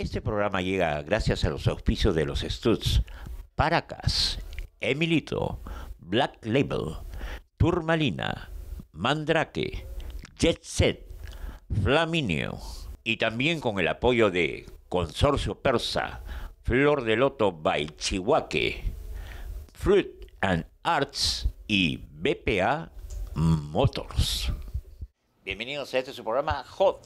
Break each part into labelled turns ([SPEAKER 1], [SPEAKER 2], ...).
[SPEAKER 1] Este programa llega gracias a los auspicios de los Studs, Paracas, Emilito, Black Label, Turmalina, Mandrake, Jet Set, Flaminio y también con el apoyo de Consorcio Persa, Flor de Loto by Chihuahua, Fruit and Arts y BPA Motors. Bienvenidos a este su programa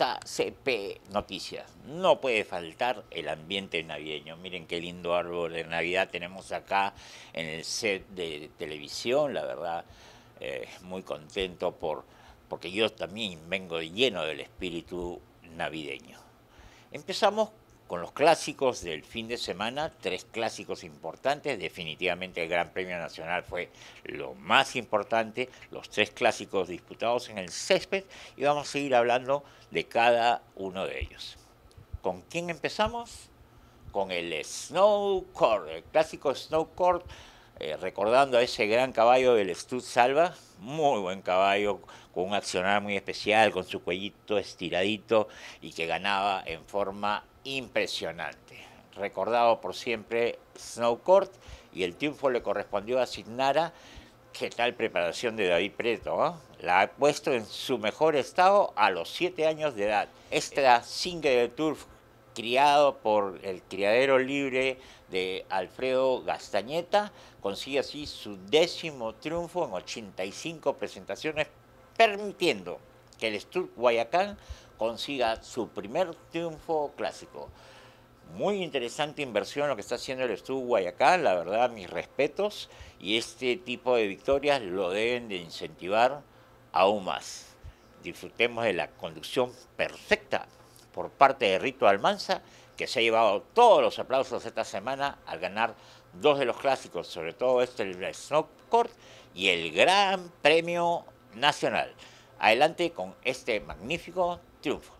[SPEAKER 1] JCP Noticias. No puede faltar el ambiente navideño. Miren qué lindo árbol de Navidad tenemos acá en el set de televisión. La verdad, muy contento porque yo también vengo lleno del espíritu navideño. Empezamos con los clásicos del fin de semana, 3 clásicos importantes. Definitivamente el Gran Premio Nacional fue lo más importante, los 3 clásicos disputados en el césped, y vamos a seguir hablando de cada uno de ellos. ¿Con quién empezamos? Con el Snow Court, el clásico Snow Court, recordando a ese gran caballo del Stud Salva, muy buen caballo, con un accionar muy especial, con su cuellito estiradito y que ganaba en forma impresionante. Recordado por siempre Snow Court, y el triunfo le correspondió a Signara. ¿Qué tal preparación de David Preto? La ha puesto en su mejor estado a los 7 años de edad. Esta single de Turf, criado por el criadero libre de Alfredo Gastañeta, consigue así su 10º triunfo en 85 presentaciones, permitiendo que el Stud Guayacán consiga su primer triunfo clásico. Muy interesante inversión lo que está haciendo el Stud Guayacán, la verdad, mis respetos, y este tipo de victorias lo deben de incentivar aún más. Disfrutemos de la conducción perfecta por parte de Rito Almanza, que se ha llevado todos los aplausos esta semana al ganar 2 de los clásicos, sobre todo el Snow Court y el Gran Premio Nacional. Adelante con este magnífico triunfo.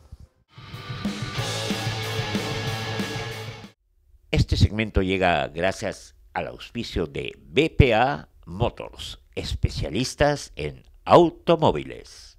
[SPEAKER 1] Este segmento llega gracias al auspicio de BPA Motors, especialistas en automóviles.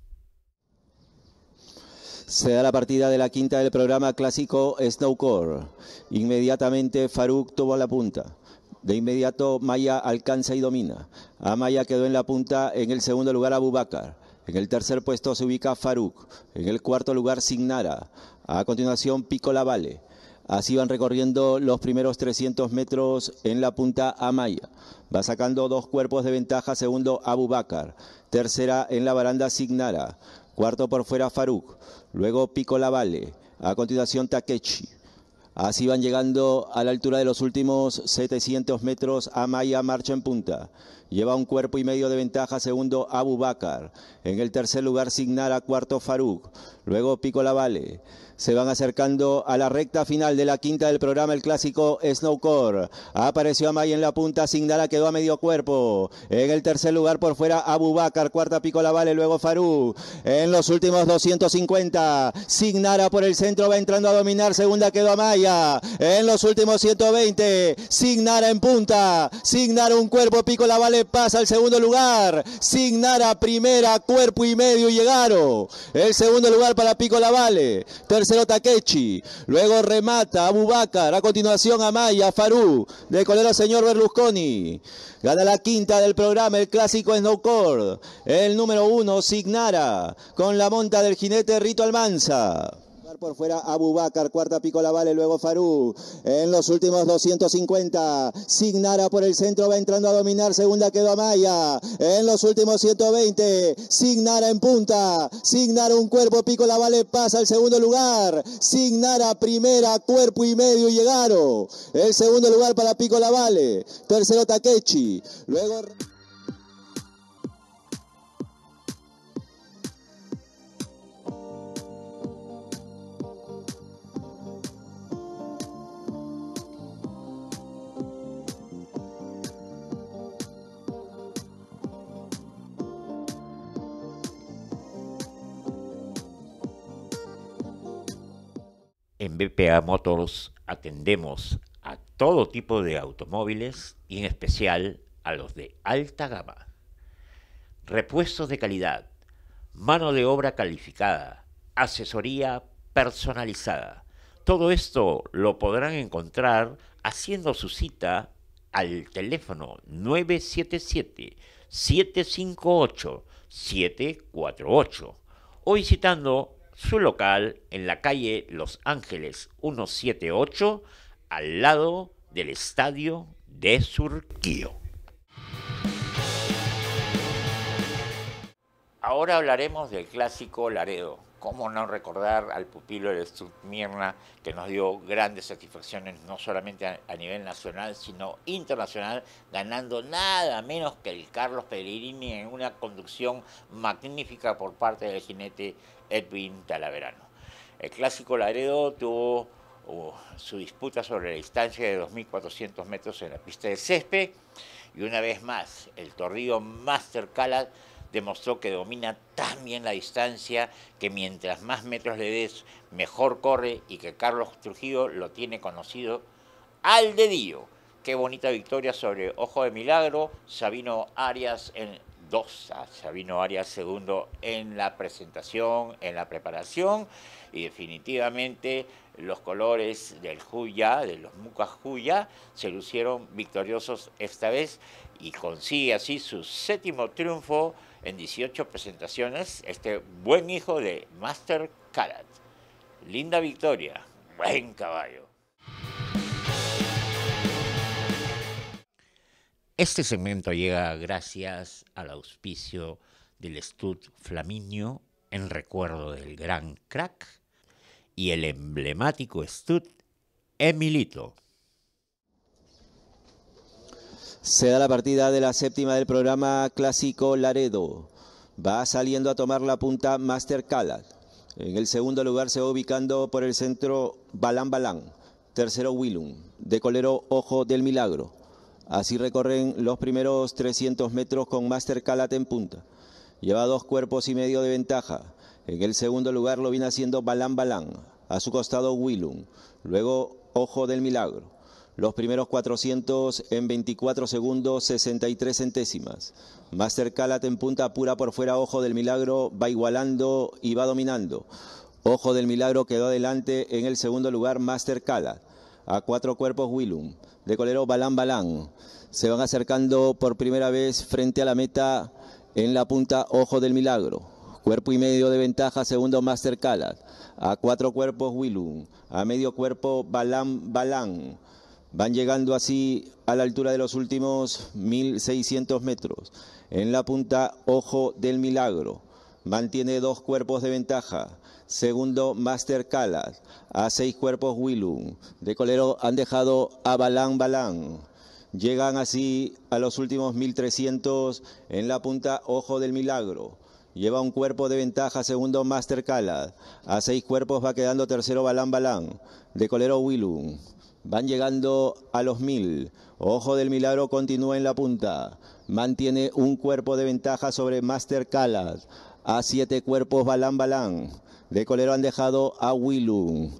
[SPEAKER 2] Se da la partida de la quinta del programa clásico Snowcore. Inmediatamente Farouk tuvo la punta. De inmediato Maya alcanza y domina. A Maya quedó en la punta, en el segundo lugar Abubakar. En el tercer puesto se ubica Farouk. En el cuarto lugar Signara. A continuación Pico La Vale. Así van recorriendo los primeros 300 metros en la punta Amaya. Va sacando 2 cuerpos de ventaja, segundo Abubakar. Tercera en la baranda Signara. Cuarto por fuera Farouk. Luego Pico La Vale. A continuación Takechi. Así van llegando a la altura de los últimos 700 metros. Amaya marcha en punta. Lleva 1 cuerpo y medio de ventaja, segundo Abubakar. En el tercer lugar Signara, cuarto Farouk. Luego Pico La Vale. Se van acercando a la recta final de la quinta del programa, el clásico Snowcore. Apareció Amaya en la punta, Signara quedó a medio cuerpo. En el tercer lugar por fuera Abubakar, cuarta Pico La Vale, luego Farouk. En los últimos 250, Signara por el centro va entrando a dominar, segunda quedó Amaya. En los últimos 120, Signara en punta. Signara 1 cuerpo, Pico La Vale pasa al segundo lugar. Signara primera, cuerpo y medio y llegaron. El segundo lugar para Pico La Vale. Tercero Takechi, luego remata Abubakar, a continuación Amaya, Farouk, de colero señor Berlusconi. Gana la quinta del programa, el clásico Snowcore. El número 1, Signara, con la monta del jinete Rito Almanza. Por fuera Abubakar, cuarta Pico La Vale, luego Farouk. En los últimos 250, Signara por el centro va entrando a dominar, segunda quedó Amaya. En los últimos 120, Signara en punta. Signara 1 cuerpo, Pico La Vale pasa al segundo lugar. Signara primera, cuerpo y medio y llegaron. El segundo lugar para Pico La Vale. Tercero Takechi. Luego...
[SPEAKER 1] En BPA Motors atendemos a todo tipo de automóviles y en especial a los de alta gama. Repuestos de calidad, mano de obra calificada, asesoría personalizada. Todo esto lo podrán encontrar haciendo su cita al teléfono 977-758-748 o visitando su local en la calle Los Ángeles 178 al lado del estadio de Surquío. Ahora hablaremos del clásico Laredo. ¿Cómo no recordar al pupilo del Stud Mirna, que nos dio grandes satisfacciones no solamente a nivel nacional, sino internacional, ganando nada menos que el Carlos Pellegrini en una conducción magnífica por parte del jinete Edwin Talaverano. El clásico Laredo tuvo su disputa sobre la distancia de 2.400 metros en la pista de césped y una vez más el torrido Master Calat demostró que domina tan bien la distancia que mientras más metros le des, mejor corre y que Carlos Trujillo lo tiene conocido al dedillo. Qué bonita victoria sobre Ojo de Milagro, Sabino Arias Sabino Arias segundo en la presentación, en la preparación y definitivamente los colores del Juya, de los Mucas Juya, se lucieron victoriosos esta vez y consigue así su 7º triunfo en 18 presentaciones, este buen hijo de Master Calat. Linda victoria, buen caballo. Este segmento llega gracias al auspicio del Stud Flaminio en recuerdo del gran crack y el emblemático Stud Emilito.
[SPEAKER 2] Se da la partida de la 7ª del programa Clásico Laredo. Va saliendo a tomar la punta Master Calat. En el segundo lugar se va ubicando por el centro Balán Balán. Tercero Willum, de colero Ojo del Milagro. Así recorren los primeros 300 metros con Master Calat en punta. Lleva 2 cuerpos y medio de ventaja. En el segundo lugar lo viene haciendo Balán Balán. A su costado Willum. Luego Ojo del Milagro. Los primeros 400 en 24 segundos 63 centésimas. Master Calat en punta apura por fuera. Ojo del Milagro va igualando y va dominando. Ojo del Milagro quedó adelante en el segundo lugar Master Calat. A 4 cuerpos Willum. De colero Balán Balán. Se van acercando por primera vez frente a la meta en la punta Ojo del Milagro. Cuerpo y medio de ventaja segundo Master Calat. A 4 cuerpos Willum. A medio cuerpo Balán Balán. Van llegando así a la altura de los últimos 1.600 metros. En la punta Ojo del Milagro. Mantiene 2 cuerpos de ventaja. Segundo Master Calat. A 6 cuerpos Willum. De colero han dejado a Balán Balán. Llegan así a los últimos 1.300 en la punta Ojo del Milagro. Lleva un cuerpo de ventaja segundo Master Calat. A 6 cuerpos va quedando tercero Balán Balán. De colero Willum. Van llegando a los 1.000. Ojo del Milagro continúa en la punta. Mantiene un cuerpo de ventaja sobre Master Calat. A 7 cuerpos Balán Balán. De colero han dejado a Willum.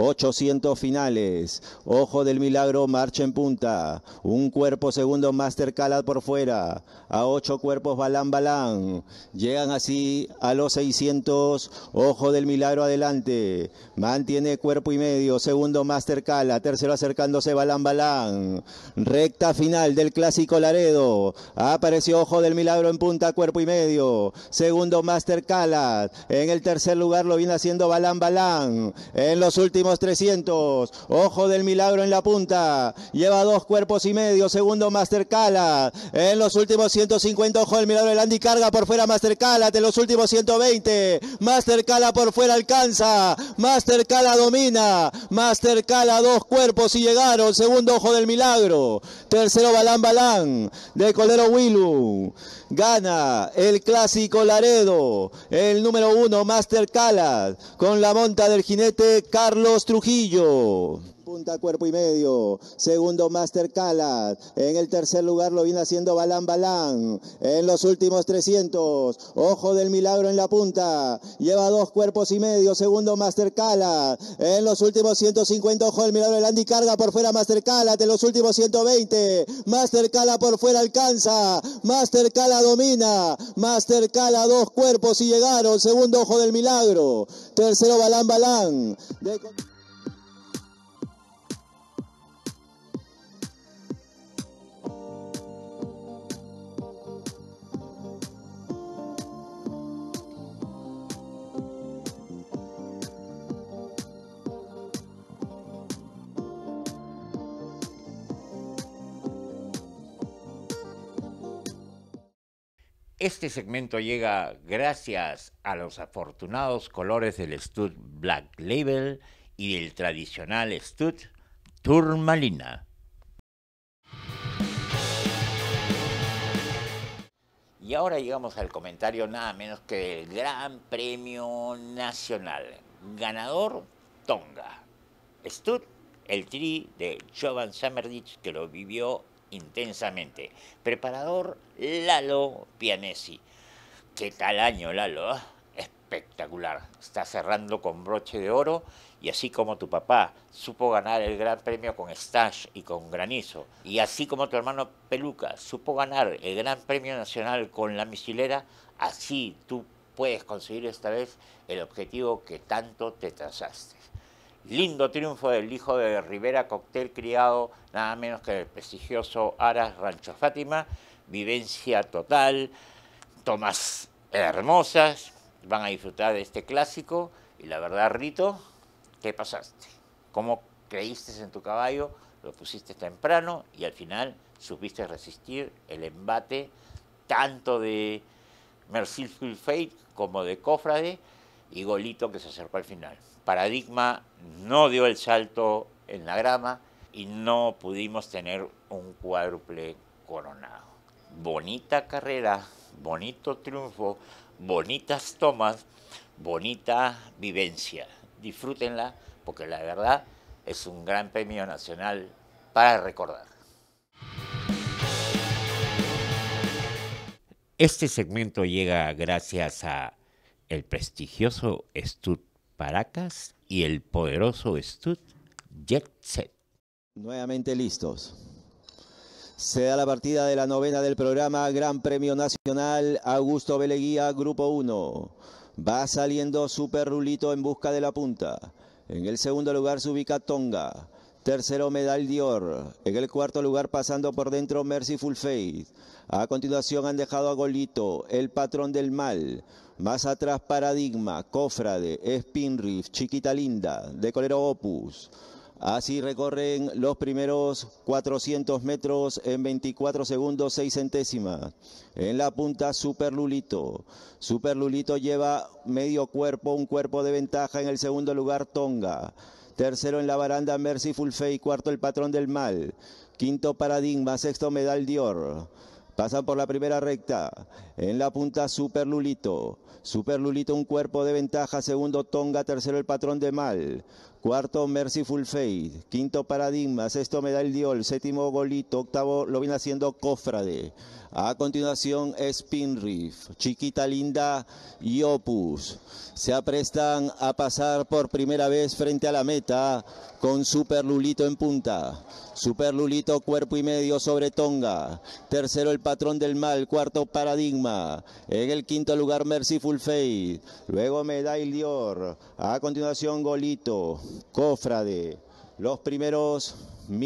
[SPEAKER 2] 800 finales. Ojo del Milagro marcha en punta. Un cuerpo segundo Master Calat por fuera. A 8 cuerpos Balán Balán. Llegan así a los 600. Ojo del Milagro adelante. Mantiene cuerpo y medio. Segundo Master Calat. Tercero acercándose Balán Balán. Recta final del Clásico Laredo. Apareció Ojo del Milagro en punta, cuerpo y medio. Segundo Master Calat. En el tercer lugar lo viene haciendo Balán Balán. En los últimos 300. Ojo del Milagro en la punta. Lleva 2 cuerpos y medio. Segundo Master Calat. En los últimos 150. Ojo del Milagro. El Andy carga por fuera Master Calat. En los últimos 120. Master Calat por fuera alcanza. Master Calat domina. Master Calat 2 cuerpos y llegaron. Segundo Ojo del Milagro. Tercero Balán Balán. De colero Willum. Gana el Clásico Laredo. El número 1 Master Calat. Con la monta del jinete Carlos Trujillo. Punta, cuerpo y medio. Segundo Master Calat. En el tercer lugar lo viene haciendo Balán Balán. En los últimos 300. Ojo del Milagro en la punta. Lleva 2 cuerpos y medio. Segundo Master Calat. En los últimos 150. Ojo del Milagro. El Andy carga por fuera Master Calat. En los últimos 120. Master Calat por fuera alcanza. Master Calat domina. Master Calat 2 cuerpos y llegaron. Segundo Ojo del Milagro. Tercero Balán Balán.
[SPEAKER 1] Este segmento llega gracias a los afortunados colores del Stud Black Label y del tradicional Stud Turmalina. Y ahora llegamos al comentario nada menos que del Gran Premio Nacional. Ganador, Tonga. Stud, el tri de Jovan Samerdich, que lo vivió intensamente. Preparador, Lalo Pianesi. ¿Qué tal año, Lalo? Espectacular. Está cerrando con broche de oro. Y así como tu papá supo ganar el Gran Premio con Stash y con Granizo, y así como tu hermano Peluca supo ganar el Gran Premio Nacional con la Misilera, así tú puedes conseguir esta vez el objetivo que tanto te trazaste. Lindo triunfo del hijo de Rivera, cóctel criado nada menos que el prestigioso Aras Rancho Fátima. Vivencia total, tomas hermosas, van a disfrutar de este clásico. Y la verdad, Rito, ¿qué pasaste? ¿Cómo creíste en tu caballo? Lo pusiste temprano y al final supiste resistir el embate tanto de Merciful Fate como de Cofrade y Golito, que se acercó al final. Paradigma no dio el salto en la grama y no pudimos tener un cuádruple coronado. Bonita carrera, bonito triunfo, bonitas tomas, bonita vivencia. Disfrútenla porque la verdad es un gran premio nacional para recordar. Este segmento llega gracias a el prestigioso Stud Paracas y el poderoso Stud Jet Set.
[SPEAKER 2] Nuevamente listos. Se da la partida de la novena del programa Gran Premio Nacional Augusto Beleguía, Grupo 1. Va saliendo Super Rulito en busca de la punta. En el segundo lugar se ubica Tonga. Tercero, Medal Dior. En el cuarto lugar, pasando por dentro, Merciful Fate. A continuación han dejado a Golito, el patrón del mal. Más atrás, Paradigma, Cofrade, Spinriff, Chiquita Linda, de Colero Opus. Así recorren los primeros 400 metros en 24 segundos 6 centésimas. En la punta, Super Lulito. Super Lulito lleva medio cuerpo, un cuerpo de ventaja. En el segundo lugar, Tonga. Tercero en la baranda, Merciful Fate. Cuarto, el patrón del mal. Quinto, Paradigma. Sexto, Medal Dior. Pasan por la primera recta. En la punta, Super Lulito. Super Lulito, un cuerpo de ventaja. Segundo, Tonga. Tercero, el patrón de mal. Cuarto, Merciful Fate. Quinto, Paradigma. Sexto, Medal Dior. Séptimo, Golito. Octavo, lo viene haciendo Cofrade. A continuación, Spinriff, Chiquita Linda y Opus. Se aprestan a pasar por primera vez frente a la meta con Super Lulito en punta. Super Lulito, cuerpo y medio sobre Tonga. Tercero, el patrón del mal. Cuarto, Paradigma. En el quinto lugar, Merciful Fate. Luego, Medal Dior. A continuación, Golito, Cofrade. Los primeros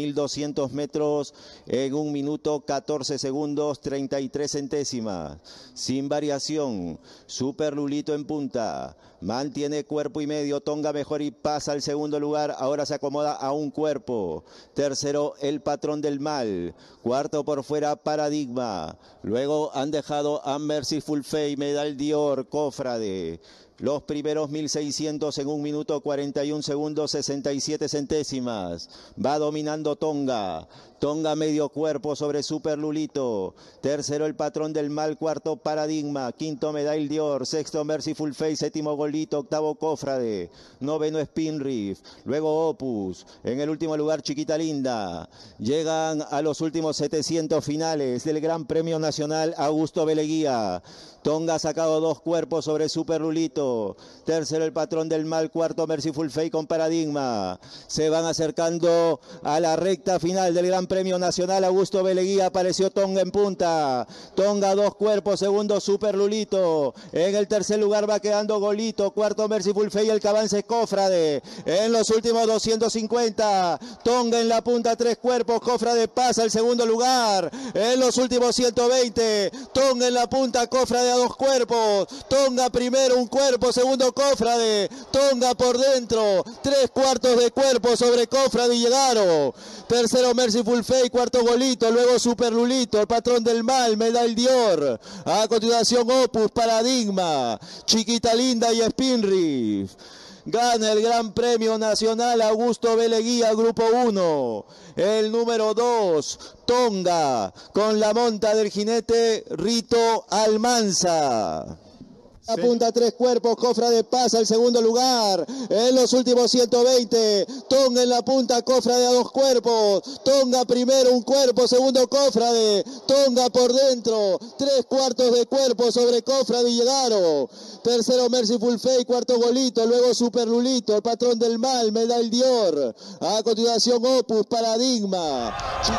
[SPEAKER 2] 1200 metros en 1 minuto 14 segundos 33 centésimas. Sin variación. Super Lulito en punta. Mantiene cuerpo y medio. Tonga mejor y pasa al segundo lugar. Ahora se acomoda a un cuerpo. Tercero, el patrón del mal. Cuarto por fuera, Paradigma. Luego han dejado a Merciful Fate, Medal Dior, Cofrade. Los primeros 1600 en 1 minuto 41 segundos 67 centésimas. Va dominando Tonga. Tonga medio cuerpo sobre Super Lulito. Tercero, el patrón del mal. Cuarto, Paradigma. Quinto, Medal Dior. Sexto, Merciful Fate. Séptimo, Golito. Octavo, Cofrade. Noveno, Spinriff. Luego Opus. En el último lugar, Chiquita Linda. Llegan a los últimos 700 finales del Gran Premio Nacional Augusto Beleguía. Tonga ha sacado 2 cuerpos sobre Super Lulito. Tercero, el patrón del mal. Cuarto, Merciful Fate con Paradigma. Se van acercando a la recta final del Gran Premio Nacional Augusto Beleguía. Apareció Tonga en punta. Tonga 2 cuerpos. Segundo, Super Lulito. En el tercer lugar va quedando Golito. Cuarto, Merciful Fate y el que avance Cofrade. En los últimos 250. Tonga en la punta, 3 cuerpos. Cofrade pasa al segundo lugar. En los últimos 120. Tonga en la punta. Cofrade a 2 cuerpos. Tonga primero, un cuerpo. cuerpo, segundo Cofrade, Tonga por dentro, 3/4 de cuerpo sobre Cofrade y Llegaro. Tercero Merciful Fate, cuarto Golito, luego Super Lulito, el patrón del mal, Medal Dior. A continuación Opus, Paradigma, Chiquita Linda y Spinriff. Gana el Gran Premio Nacional Augusto B. Leguía, Grupo 1. El número 2, Tonga, con la monta del jinete Rito Almanza. Apunta 3 cuerpos, Cofrade pasa el segundo lugar. En los últimos 120, Tonga en la punta, Cofrade a 2 cuerpos. Tonga primero, un cuerpo, segundo Cofrade. Tonga por dentro, 3/4 de cuerpo sobre Cofrade y Llegaro. Tercero Merciful Fate, cuarto Golito, luego Super Lulito, el patrón del mal, Medal Dior. A continuación Opus, Paradigma.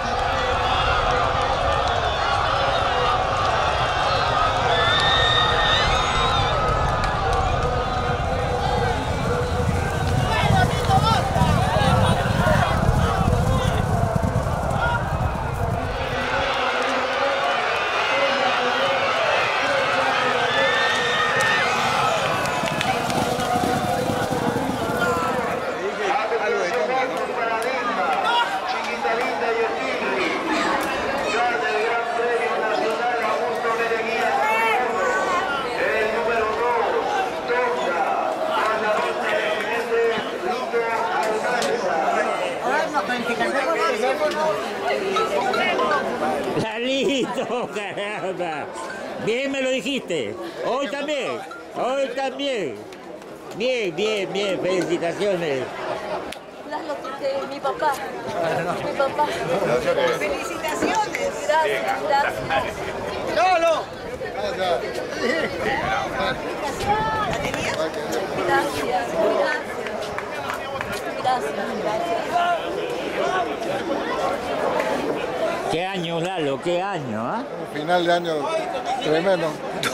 [SPEAKER 1] Lalito, caramba. Bien me lo dijiste. Hoy también. Hoy también. Bien, bien, bien. Felicitaciones.
[SPEAKER 3] Mi papá. Mi papá. Felicitaciones. Gracias, gracias.
[SPEAKER 4] ¡Solo!
[SPEAKER 3] Gracias, gracias. Gracias, gracias.
[SPEAKER 1] Qué año, Lalo, qué año, ¿ah?
[SPEAKER 4] Final de año tremendo.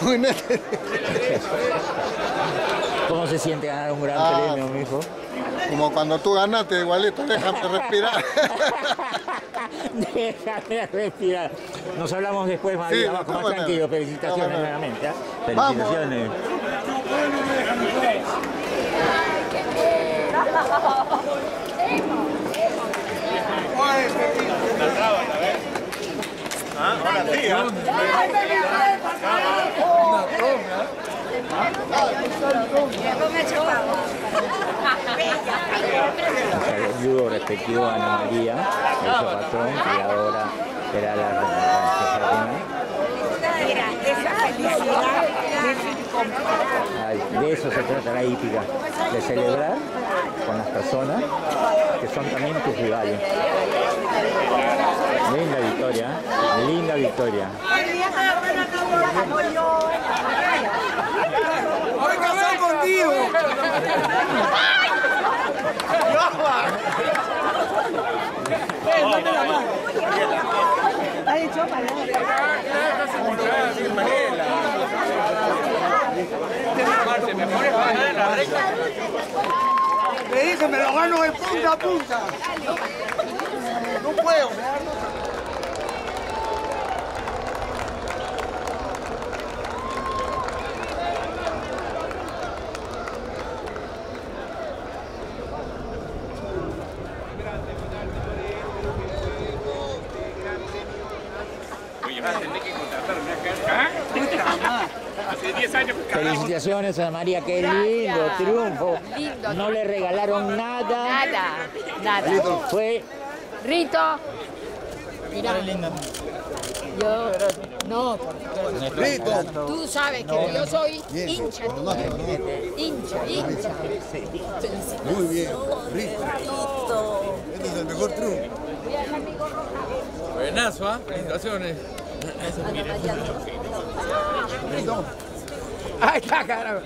[SPEAKER 1] ¿Cómo se siente ganar un gran premio, mijo?
[SPEAKER 4] Como cuando tú ganaste, igualito, déjame respirar.
[SPEAKER 1] Déjame respirar. Nos hablamos después, más,
[SPEAKER 4] Sí,
[SPEAKER 1] abajo, más
[SPEAKER 4] bueno.
[SPEAKER 1] tranquilo. Felicitaciones
[SPEAKER 4] Bueno.
[SPEAKER 1] nuevamente. ¿Ah? Felicitaciones.
[SPEAKER 4] Ahora sí, ¿ah?
[SPEAKER 1] Saludo respectivo a Ana María, el patrón, y ahora será la
[SPEAKER 3] Mira, esa felicidad.
[SPEAKER 1] de eso se trata la hípica, de celebrar con las personas que son también tus rivales. Linda victoria, linda victoria.
[SPEAKER 4] ¡Voy a casar contigo!
[SPEAKER 3] Ha dicho
[SPEAKER 4] Me dice, me lo gano de punta a punta. No puedo.
[SPEAKER 1] Felicitaciones a María, qué lindo triunfo.
[SPEAKER 3] Lindo.
[SPEAKER 1] No le regalaron nada.
[SPEAKER 3] Nada.
[SPEAKER 1] Fue
[SPEAKER 3] Rito. Mira. Yo. No. Tú sabes que yo soy hincha. Hincha.
[SPEAKER 4] Muy bien, rico. Este es el mejor triunfo.
[SPEAKER 5] Buenazo, ¿ah? Felicitaciones.
[SPEAKER 4] Ahí está, caramba.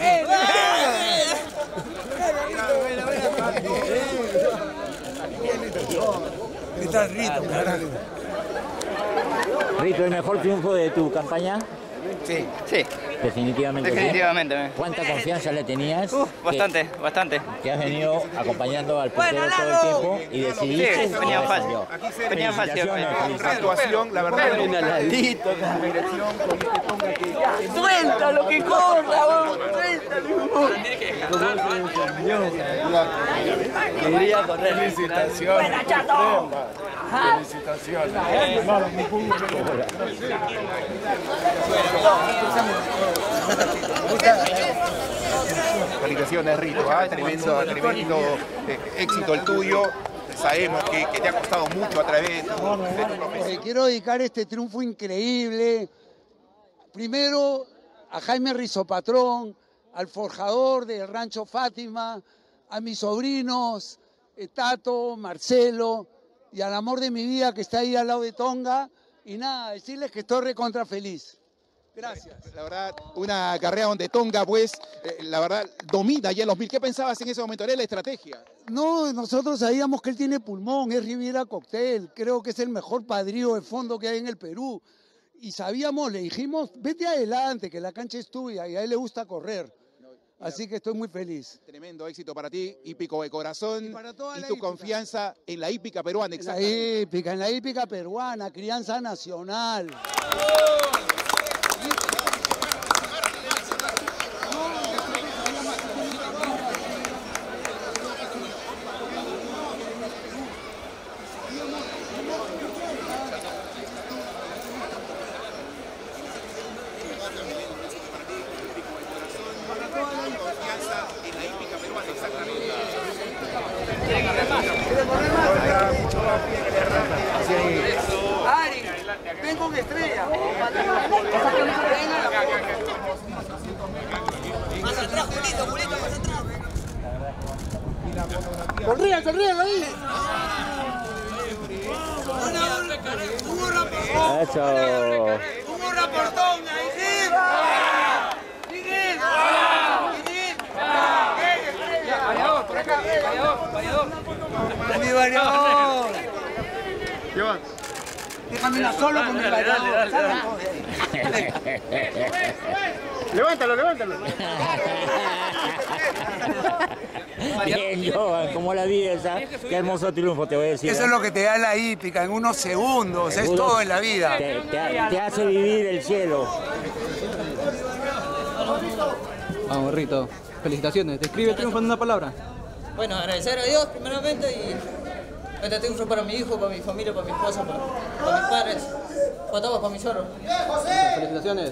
[SPEAKER 4] Está Rito, carajo.
[SPEAKER 1] Rito, el mejor triunfo de tu campaña.
[SPEAKER 5] Sí, sí. Definitivamente.
[SPEAKER 6] Definitivamente.
[SPEAKER 5] ¿Cuánta confianza le tenías?
[SPEAKER 6] Bastante, bastante.
[SPEAKER 5] Que has venido acompañando al portero todo el tiempo y decidiste.
[SPEAKER 6] Sí, venía fácil. Venía fácil.
[SPEAKER 7] Actuación, la verdad.
[SPEAKER 6] ¡Suelta lo que corra! Quería correr.
[SPEAKER 7] Felicitaciones. Felicitaciones. Felicitaciones, Rito. Tremendo éxito el tuyo. Sabemos que te ha costado mucho a través de tu profesión.
[SPEAKER 4] Quiero dedicar este triunfo increíble, primero a Jaime Rizopatrón, al forjador del Rancho Fátima, a mis sobrinos, Tato, Marcelo, y al amor de mi vida que está ahí al lado de Tonga. Y nada, decirles que estoy recontra feliz. Gracias.
[SPEAKER 7] La verdad, una carrera donde Tonga, pues, la verdad, domina ya en los 1000. ¿Qué pensabas en ese momento? ¿Era la estrategia?
[SPEAKER 4] No, nosotros sabíamos que él tiene pulmón, es Riviera Cocktail, creo que es el mejor padrillo de fondo que hay en el Perú. Y sabíamos, le dijimos, vete adelante, que la cancha es tuya, y a él le gusta correr. Así que estoy muy feliz.
[SPEAKER 7] Tremendo éxito para ti, hípico de corazón, y tu
[SPEAKER 4] hípica.
[SPEAKER 7] Confianza en la hípica peruana,
[SPEAKER 4] En la hípica peruana, crianza nacional.
[SPEAKER 8] Ari, ven con estrella. Más atrás, Julito, más atrás. Sonrían ahí. Un hurra por Tonga, por acá, vallador. Mi variador. Déjame solo con mi variador.
[SPEAKER 7] Levántalo.
[SPEAKER 5] Bien, Johan, ¿cómo la vives? Qué hermoso triunfo, te voy a decir.
[SPEAKER 4] Eso es lo que te da la hípica en unos segundos, es todo en la vida.
[SPEAKER 5] Te hace vivir el cielo.
[SPEAKER 9] Vamos, Rito. Felicitaciones. Describe el triunfo en una palabra.
[SPEAKER 10] Bueno, agradecer a Dios primeramente y este triunfo para mi hijo, para mi familia, para mi esposa, para mis padres, para todos, para mi suegro.
[SPEAKER 9] Felicitaciones.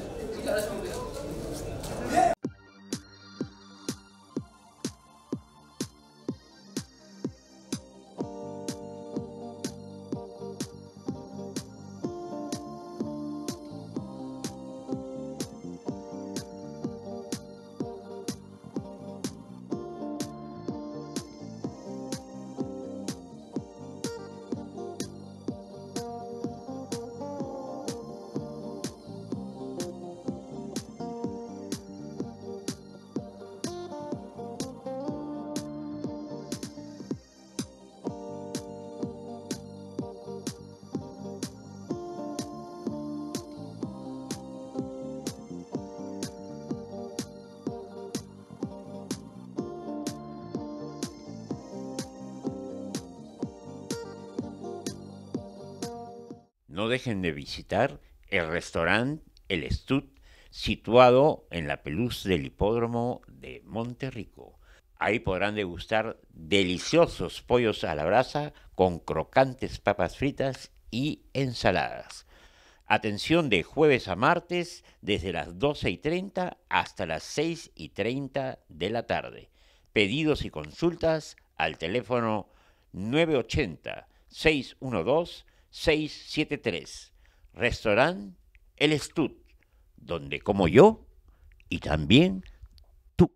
[SPEAKER 1] No dejen de visitar el restaurante El Stud, situado en la Peluz del Hipódromo de Monterrico. Ahí podrán degustar deliciosos pollos a la brasa con crocantes papas fritas y ensaladas. Atención de jueves a martes desde las 12:30 hasta las 6:30 de la tarde. Pedidos y consultas al teléfono 980-612-673. Restaurante El Stud, donde como yo y también tú.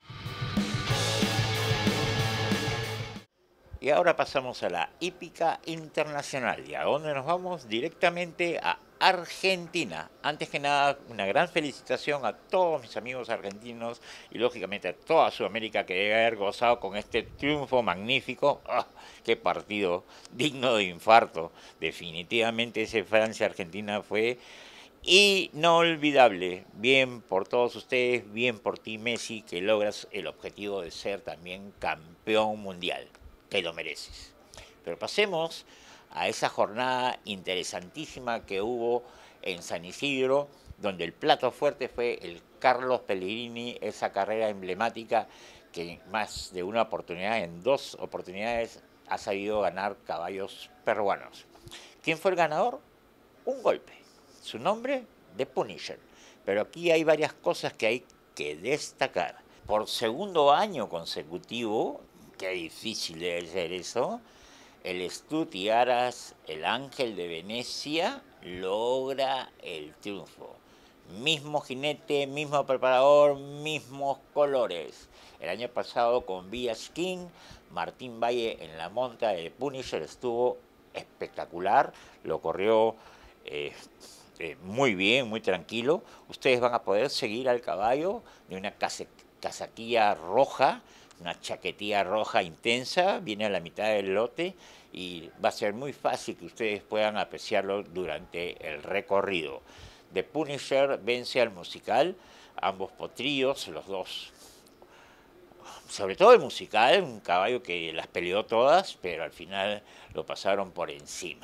[SPEAKER 1] Y ahora pasamos a la hípica internacional. ¿Y a dónde nos vamos? Directamente a Argentina. Antes que nada, una gran felicitación a todos mis amigos argentinos y lógicamente a toda Sudamérica que debe haber gozado con este triunfo magnífico. ¡Oh, qué partido digno de infarto! Definitivamente ese Francia-Argentina fue inolvidable. Bien por todos ustedes, bien por ti, Messi, que logras el objetivo de ser también campeón mundial. Te lo mereces. Pero pasemos a esa jornada interesantísima que hubo en San Isidro, donde el plato fuerte fue el Carlos Pellegrini, esa carrera emblemática que en más de una oportunidad, en 2 oportunidades, ha sabido ganar caballos peruanos. ¿Quién fue el ganador? Un golpe. Su nombre, The Punisher. Pero aquí hay varias cosas que hay que destacar. Por segundo año consecutivo, qué difícil debe ser eso, el Stud y Aras, el Ángel de Venecia, logra el triunfo. Mismo jinete, mismo preparador, mismos colores. El año pasado con Villas King, Martín Valle en la monta de Punisher estuvo espectacular, lo corrió muy bien, muy tranquilo. Ustedes van a poder seguir al caballo de una casaquilla roja, una chaquetilla roja intensa, viene a la mitad del lote y va a ser muy fácil que ustedes puedan apreciarlo durante el recorrido. The Punisher vence al musical, ambos potrillos, los dos. Sobre todo el musical, un caballo que las peleó todas, pero al final lo pasaron por encima.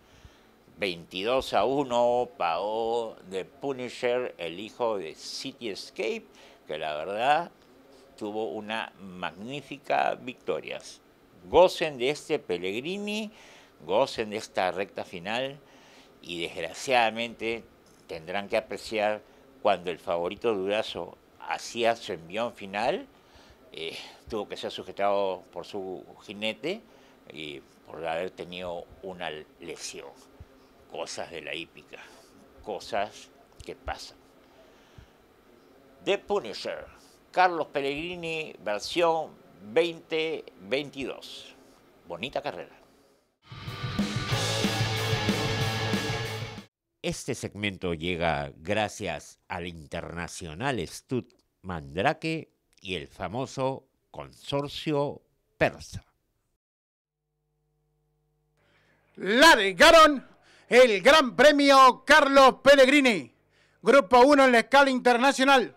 [SPEAKER 1] 22-1 pagó The Punisher, el hijo de City Escape, que la verdad tuvo una magnífica victoria. Gocen de este Pellegrini, gocen de esta recta final y desgraciadamente tendrán que apreciar cuando el favorito Durazo hacía su envión final, tuvo que ser sujetado por su jinete y por haber tenido una lesión. Cosas de la hípica, cosas que pasan. The Punisher, Carlos Pellegrini, versión 2022. Bonita carrera. Este segmento llega gracias al Internacional Stud Mandrake y el famoso Consorcio Persa.
[SPEAKER 11] Largaron el Gran Premio Carlos Pellegrini, Grupo 1 en la escala internacional.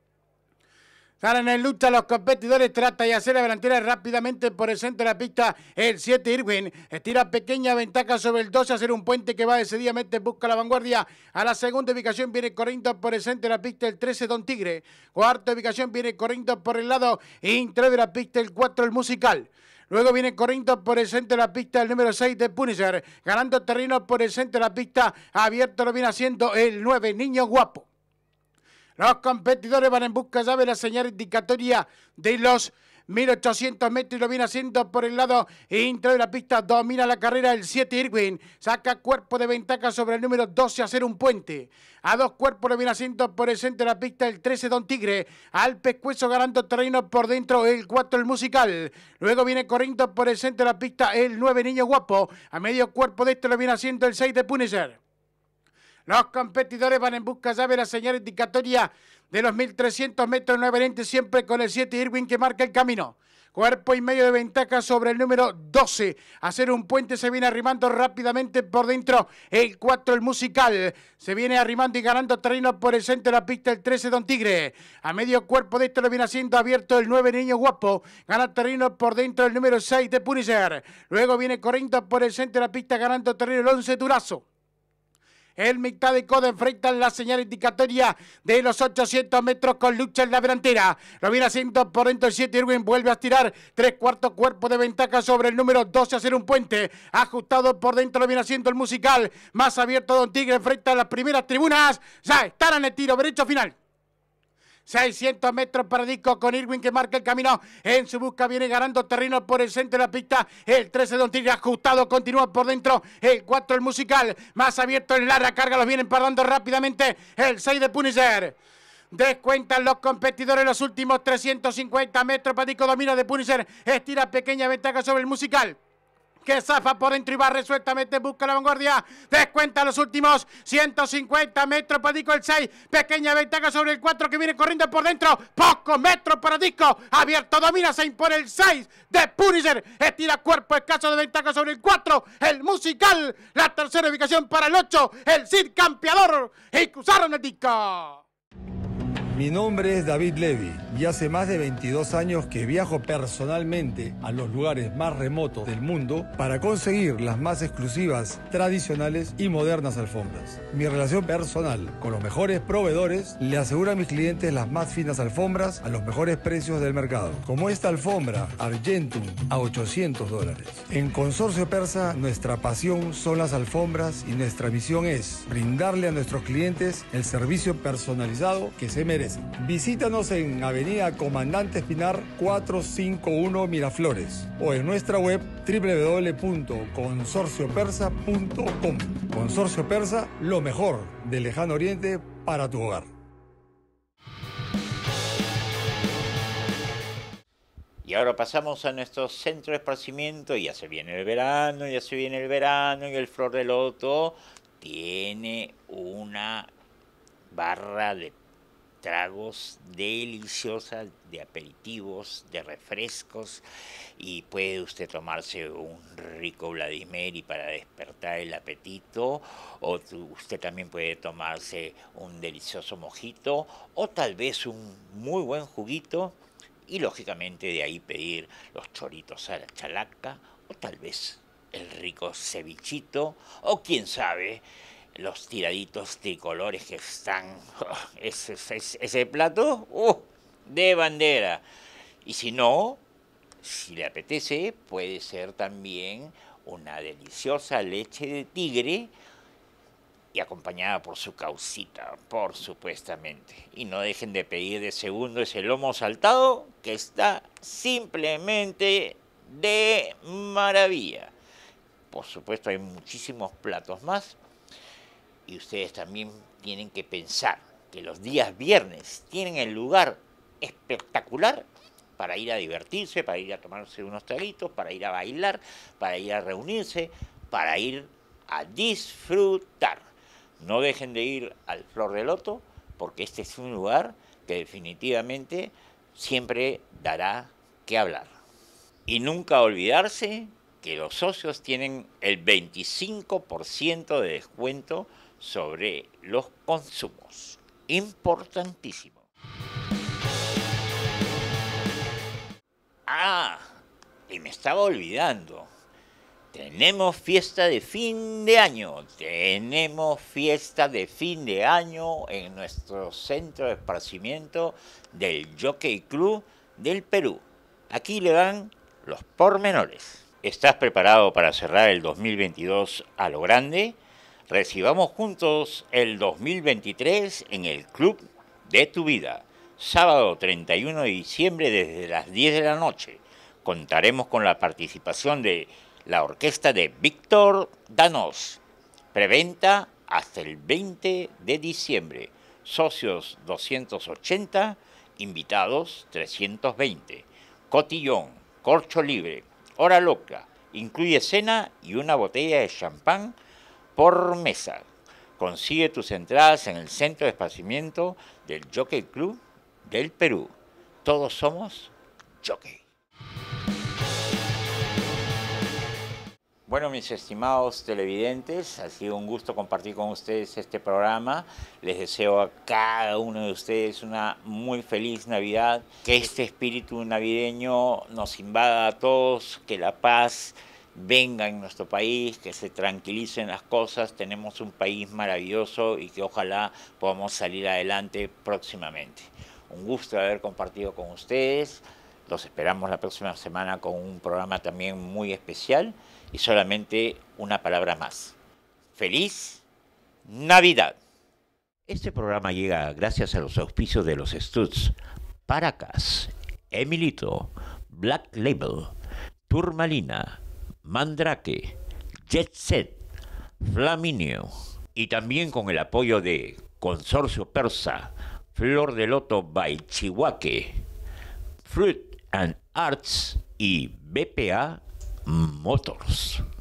[SPEAKER 11] Salen en lucha los competidores, trata de hacer la delantera rápidamente por el centro de la pista. El 7 Irwin estira pequeña ventaja sobre el 12 a hacer un puente que va decididamente, busca la vanguardia. A la segunda ubicación viene corriendo por el centro de la pista el 13 Don Tigre. Cuarta ubicación viene corriendo por el lado interior de la pista el 4 el Musical. Luego viene corriendo por el centro de la pista el número 6 de Punisher. Ganando terreno por el centro de la pista, abierto lo viene haciendo el 9 Niño Guapo. Los competidores van en busca ya de la señal indicatoria de los 1800 metros y lo viene haciendo por el lado interior de la pista. Domina la carrera el 7 Irwin. Saca cuerpo de ventaja sobre el número 12 a hacer un puente. A 2 cuerpos lo viene haciendo por el centro de la pista el 13 Don Tigre. Al pescuezo ganando terreno por dentro el 4 el Musical. Luego viene corriendo por el centro de la pista el 9 Niño Guapo. A medio cuerpo de este lo viene haciendo el 6 de Punisher. Los competidores van en busca ya de la señal indicatoria de los 1300 metros nuevamente, siempre con el 7 Irwin que marca el camino. Cuerpo y medio de ventaja sobre el número 12. Hacer un puente se viene arrimando rápidamente por dentro el 4 el Musical. Se viene arrimando y ganando terreno por el centro de la pista el 13 Don Tigre. A medio cuerpo de esto lo viene haciendo abierto el 9 Niño Guapo. Gana terreno por dentro el número 6 de Punisher. Luego viene corriendo por el centro de la pista ganando terreno el 11 Durazo. El mitad de coda enfrentan la señal indicatoria de los 800 metros con lucha en la delantera. Lo viene haciendo por dentro el 7 Irwin. Vuelve a estirar 3/4 cuerpo de ventaja sobre el número 12 a hacer un puente. Ajustado por dentro lo viene haciendo el Musical. Más abierto Don Tigre enfrenta a las primeras tribunas. Ya están en el tiro derecho final. 600 metros para Disco con Irwin que marca el camino. En su busca viene ganando terreno por el centro de la pista. El 13 Don Tigre ajustado, continúa por dentro. El 4 el Musical. Más abierto en larga carga, los vienen parando rápidamente. El 6 de Punisher. Descuentan los competidores los últimos 350 metros. Patico domina de Punisher. Estira pequeña ventaja sobre el Musical. que zafa por dentro y va resueltamente, busca la vanguardia, descuenta los últimos 150 metros para Disco el 6, pequeña ventaja sobre el 4 que viene corriendo por dentro, pocos metros para Disco, abierto, domina, se impone el 6 de Punisher, estira cuerpo, escaso de ventaja sobre el 4, el musical, la tercera ubicación para el 8, el Cid campeador, y cruzaron el Disco.
[SPEAKER 12] Mi nombre es David Levy y hace más de 22 años que viajo personalmente a los lugares más remotos del mundo para conseguir las más exclusivas, tradicionales y modernas alfombras. Mi relación personal con los mejores proveedores le asegura a mis clientes las más finas alfombras a los mejores precios del mercado, como esta alfombra Argentum a $800. En Consorcio Persa, nuestra pasión son las alfombras y nuestra misión es brindarle a nuestros clientes el servicio personalizado que se merecen. Visítanos en Avenida Comandante Espinar 451 Miraflores o en nuestra web www.consorciopersa.com. Consorcio Persa, lo mejor del Lejano Oriente para tu hogar.
[SPEAKER 1] Y ahora pasamos a nuestro centro de esparcimiento. Ya se viene el verano, y el Flor de Loto tiene una barra de tragos deliciosas, de aperitivos, de refrescos, y puede usted tomarse un rico Vladimir para despertar el apetito, o usted también puede tomarse un delicioso mojito, o tal vez un muy buen juguito, y lógicamente de ahí pedir los choritos a la chalaca, o tal vez el rico cevichito, o quién sabe, los tiraditos tricolores que están, ese plato, de bandera. Y si no, si le apetece, puede ser también una deliciosa leche de tigre y acompañada por su caucita, por supuestamente. Y no dejen de pedir de segundo ese lomo saltado, que está simplemente de maravilla. Por supuesto, hay muchísimos platos más. Y ustedes también tienen que pensar que los días viernes tienen el lugar espectacular para ir a divertirse, para ir a tomarse unos traguitos, para ir a bailar, para ir a reunirse, para ir a disfrutar. No dejen de ir al Flor de Loto, porque este es un lugar que definitivamente siempre dará que hablar. Y nunca olvidarse que los socios tienen el 25% de descuento sobre los consumos. Importantísimo. Y me estaba olvidando. Tenemos fiesta de fin de año. Tenemos fiesta de fin de año en nuestro centro de esparcimiento del Jockey Club del Perú. Aquí le dan los pormenores. ¿Estás preparado para cerrar el 2022 a lo grande? Recibamos juntos el 2023 en el Club de tu Vida. Sábado 31 de diciembre desde las 10 de la noche. Contaremos con la participación de la orquesta de Víctor Danos. Preventa hasta el 20 de diciembre. Socios 280, invitados 320. Cotillón, corcho libre, hora loca. Incluye cena y una botella de champán por mesa. Consigue tus entradas en el centro de esparcimiento del Jockey Club del Perú. Todos somos jockey. Bueno, mis estimados televidentes, ha sido un gusto compartir con ustedes este programa. Les deseo a cada uno de ustedes una muy feliz Navidad. Que este espíritu navideño nos invada a todos, que la paz venga en nuestro país, que se tranquilicen las cosas. Tenemos un país maravilloso y que ojalá podamos salir adelante próximamente. Un gusto haber compartido con ustedes. Los esperamos la próxima semana con un programa también muy especial. Y solamente una palabra más. ¡Feliz Navidad! Este programa llega gracias a los auspicios de los Studs, Paracas, Emilito, Black Label, Turmalina, Mandrake, Jet Set, Flaminio, y también con el apoyo de Consorcio Persa, Flor de Loto by Chihuahua, Fruit and Arts y BPA Motors.